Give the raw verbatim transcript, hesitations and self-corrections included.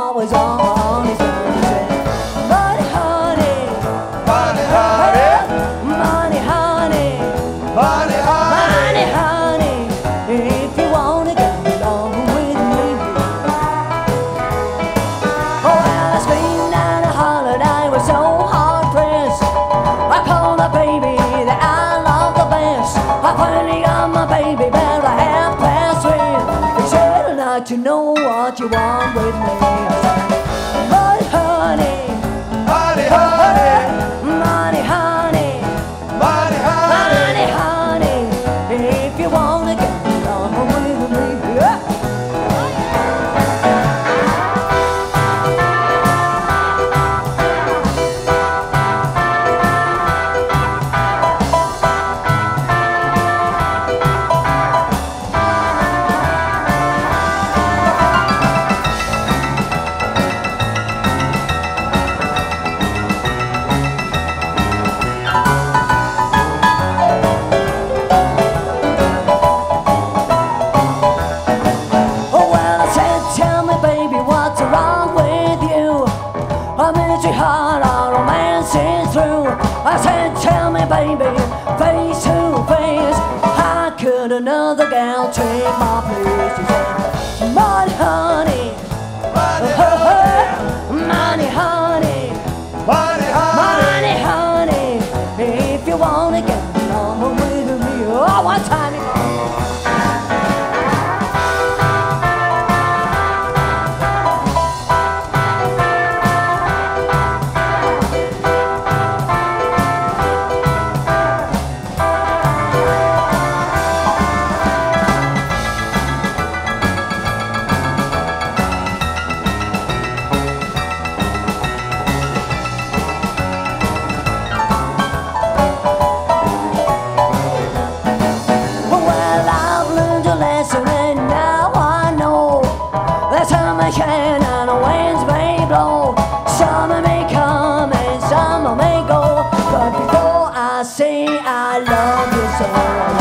always on his own. Money, honey, Money, honey, money, honey, money, money, honey. honey, if you wanna get along with me. Oh, well, I spent on a holiday was so hard pressed. I called a baby that I love the best. I finally got my baby about a half past three. He said I'd like to know what you want with me. Money, honey, Money, honey, money, honey, money, honey. money, honey, if you wanna get along with me. Yeah. Oh, well, I said, tell me, baby, what's wrong with you? A mystery heart, our romance is through. I said, tell me, baby, face to face, how could another gal take my place? She said, money, honey, Money, money, honey, money, honey. money, honey, if you wanna get along with me. Oh, one time. Well, I've learned a lesson and now I know that summer can and the winds may blow. Summer may come and summer may go, but before I say I love you so,